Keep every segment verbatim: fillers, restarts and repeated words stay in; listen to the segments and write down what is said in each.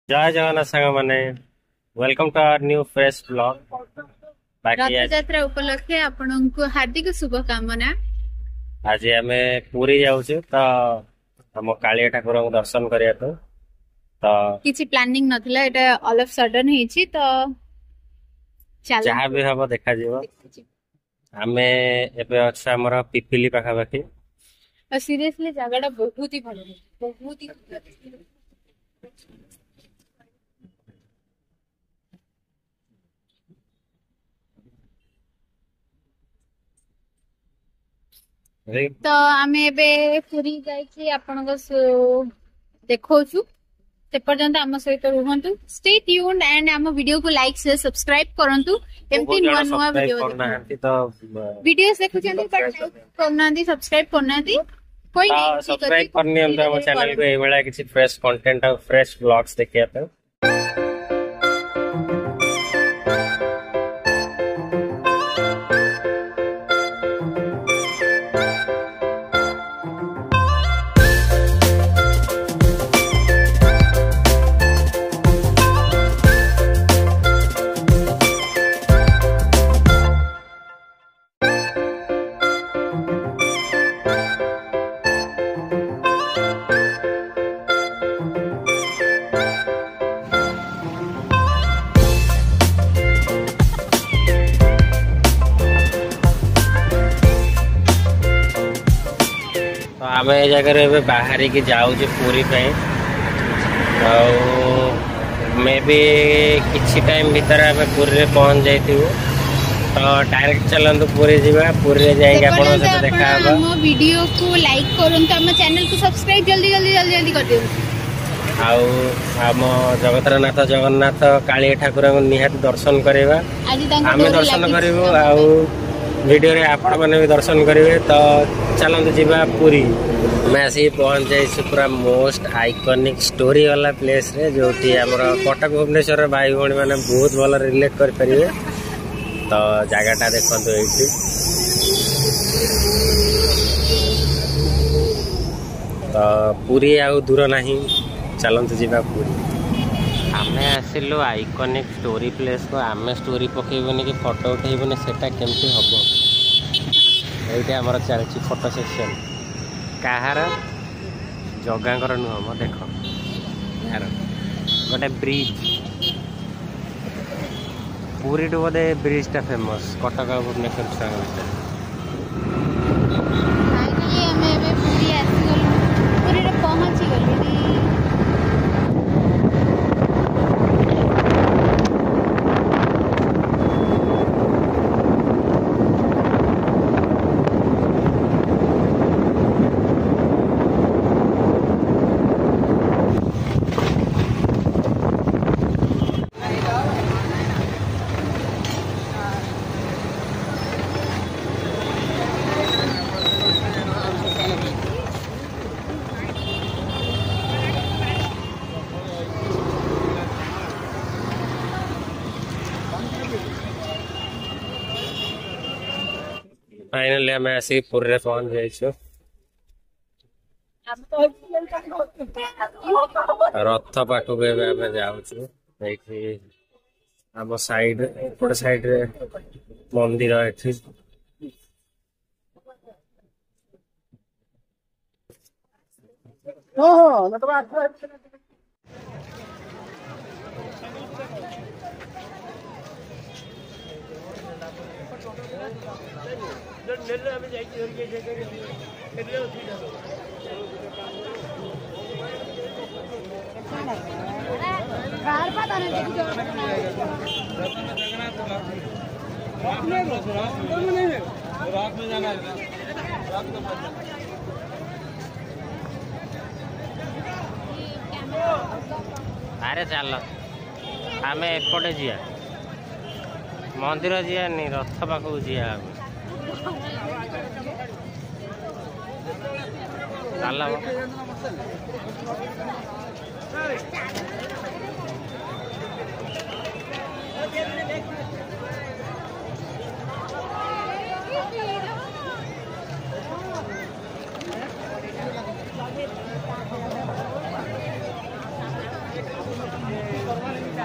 जय जगन्नाथ सांग माने welcome to our new fresh blog. बाकी रथ यात्रा उपलक्षे आपनको हार्दिक शुभकामना। आज आम पुरी जाऊँ तो हम कालिया ठाकुर को दर्शन करने तो तो किसी planning नथिला Etah all of sudden हेची तो चलो जहाँ भी हम देखा जीवो। आमे एबे अच्छा हमर पिपिली पाखा पाखी और सीरियसली जगहटा बहुत ही भलो बहुत ही तो आमे एबे पुरी जाई छी आपनको देखौछु ते पर्यंत आम सहित रुहंतु। स्टे ट्यून्ड एंड आम वीडियो को लाइक शेयर सब्सक्राइब करंतु। एमती नुवा नुवा वीडियो तो वीडियोस देखुछंती पर लाइक करनांती सब्सक्राइब करनांती कोई नहीं सब्सक्राइब करनी हम हम चैनल को ए बेला किसी फ्रेश कंटेंट और फ्रेश ब्लॉग्स देखिया पे आम ए जगह बाहर की जाऊँ पूरी मे भी किसी टाइम भीतर आम पूरी पहुंच जाइए तो डायरेक्ट चलतु पूरी जावा पूरी जाइए देखा वीडियो को लाइक करंतु हम चैनल को सब्सक्राइब जल्दी जल्दी जल्दी जल्दी कर दियो। आम जगतरनाथ जगन्नाथ काली ठाकुर को निहाती दर्शन करवा आम दर्शन करूँ वीडियो रे आपण मैंने भी दर्शन करेंगे तो चलते जीवा पूरी मैं आसी पहुंच जाइए पूरा मोस्ट आइकॉनिक स्टोरी वाला प्लेस रे जो कटक भुवनेश्वर भाई भाई मैंने बहुत भल रिलेट करेंगे तो जगटा देखो ये तो पूरी आउ दूर नहीं चलते जीवा पूरी आम आसिलु आइकॉनिक स्टोरी प्लेस को आम स्टोरी पकेबनी कि फोटो उठेबनी सेटा केमती हम ये आमर चलती फोटो सेक्शन कहार जगांकर नुह म देख यार गोटे ब्रिज पूरी to Bodhe ब्रिजटा famous Cuttack Bhubaneswar छुआ भितर पहुंची गली फाइनली आम आसिक पुरी पहुंच जाइए रथ पाखक आम जाऊँ आम साइड एपट साइड रे मंदिर एठी अरे चल आम एपटे जिया मंदिर जिया नहीं रथ पाखक जिया चल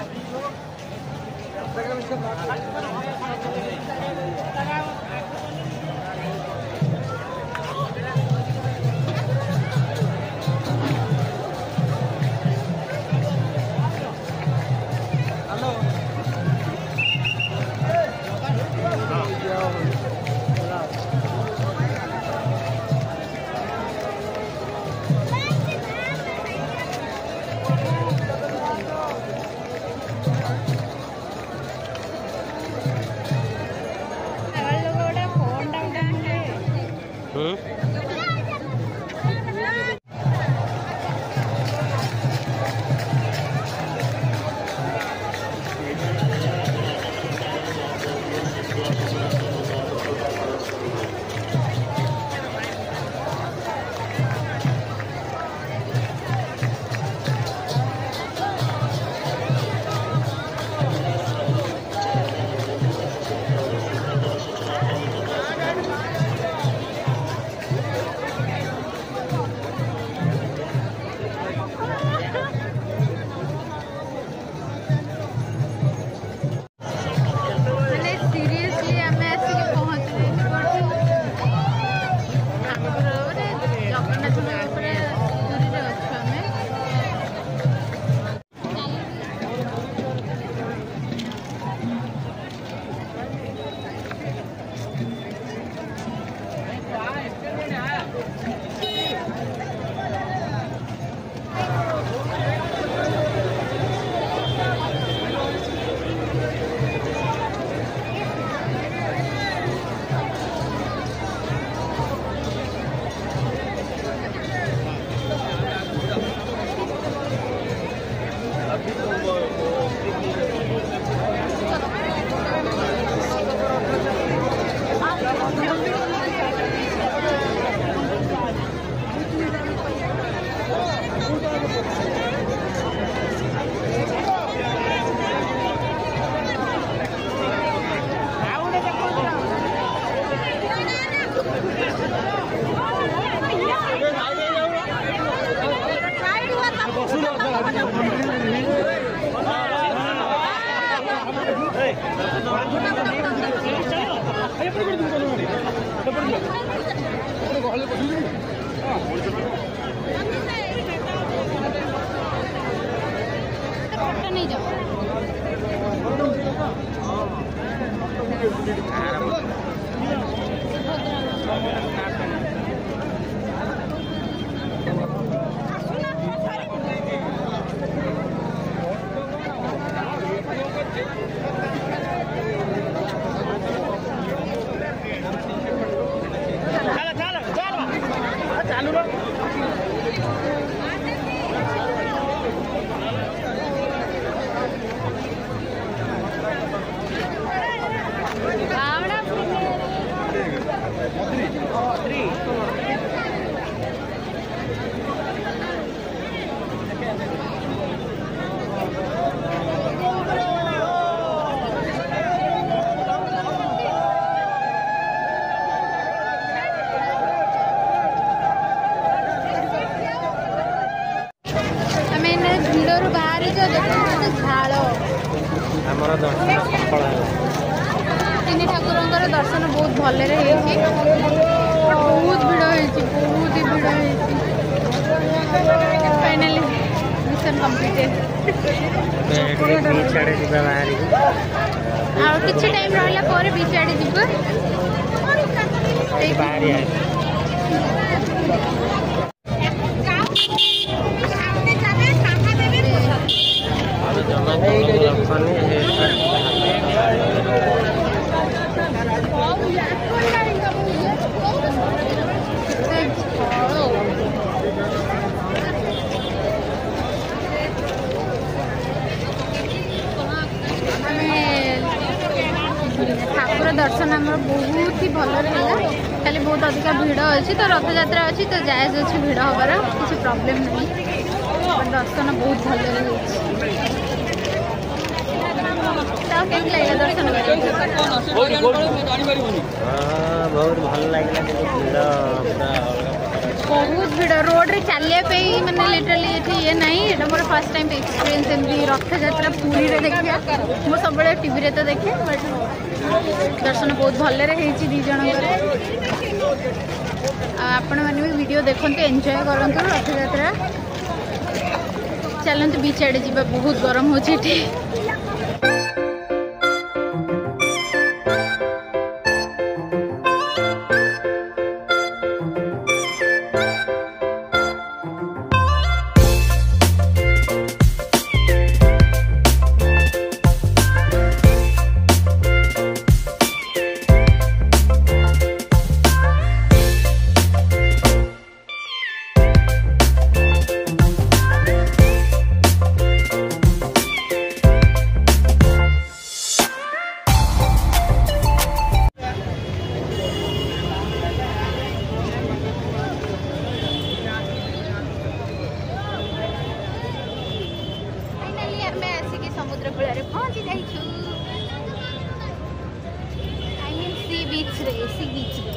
नहीं जाओ तीन ठाकुर दर्शन बहुत भल बहुत भिड़ बहुत ही भिड़ फाइनली मिशन कंप्लीटेड आ किसी टाइम रहा बीच आड़े जीव ठाकुर दर्शन आम बहुत ही भल रहा खाली बहुत अधिक भिड़ अच्छी तो रथ यात्रा अच्छी तो जायज अच्छी भिड़ हबार किसी प्रॉब्लम नहीं दर्शन बहुत भल लगे दर्शन बहुत भल लगे बहुत भिड़ रोड रे चलिया पे मैंने लिटरली ये नहीं ये मोर फर्स्ट टाइम एक्सपीरियंस एमती रथ यात्रा पुरी रे देखिया मो सब टीवी रे तो देखे बट दर्शन बहुत भल रे हेची दी जण आपण मैंने भी वीडियो देखते एंजॉय करंतु रथ यात्रा चलते बीच आड़े जावा बहुत गरम हो समुद्र कूल पहुंची जाइए आई मीन सी बीच रे सी बीच रे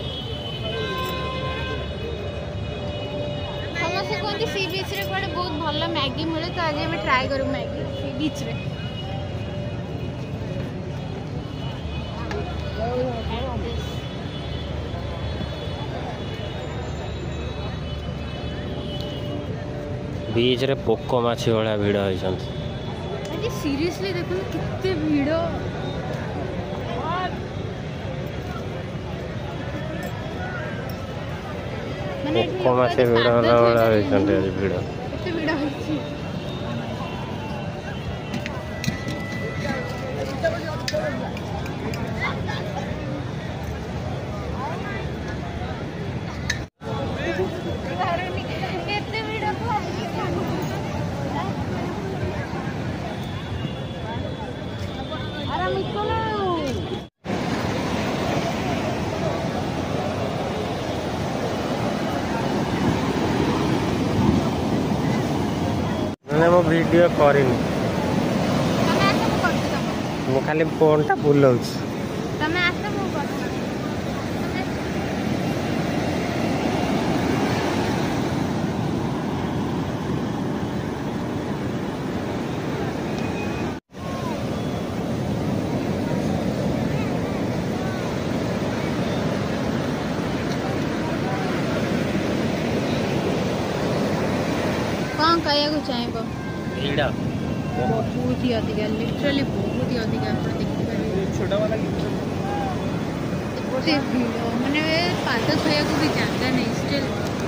समस्त कहते सी बीच रे कड़े बहुत भल मैगी मिले तो आज हमें ट्राए करूँ मैगी सी बीच रे बीच रे पोक माछी भाया भिड़ होती सीरियसली देखो कितने भीड़ पोक माछी भिड़ होला वाला होइछन्ते आज भिड़ कितने भीड़ होइछि मो वीडियो करिनी मु खाली फोन टा बुलाउछ तमे आसे मु कर कौन कहया को चाहेबो भीड़ बहुत ही अधिक लिटरली बहुत ही अधिक आप देखिए छोटा वाला मैंने पाद खाया को भी जगह नहीं स्टिल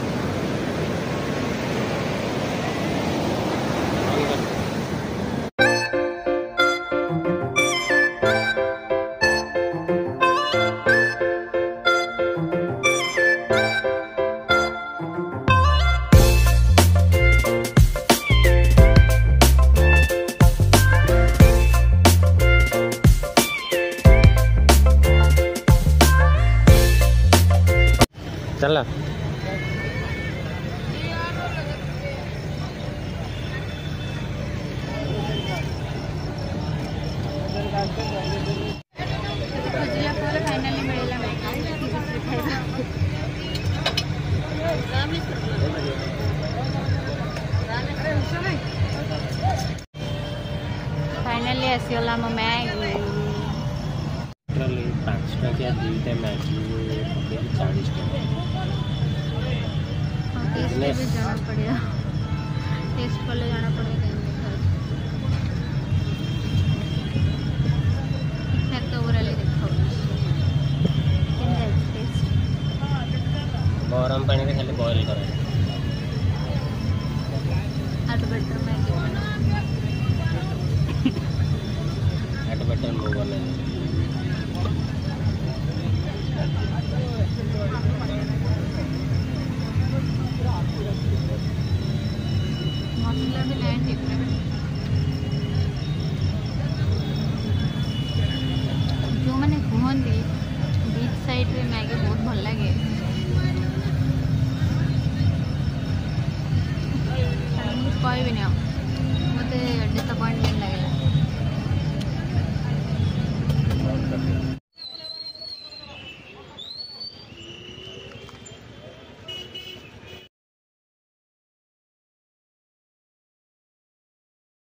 चला फाइनली मिलला फाइनली आसीगला मो मैगी पाँच टकिया दुईटा मैगी चालीस टका जाना पड़ेगा टेस्ट कले जाना पड़ेगा ठीक ठाक तो ओवरऑल देखो गरम पानी में खाली बॉईल करा आठ बटर मैगी आठ बटर लो बना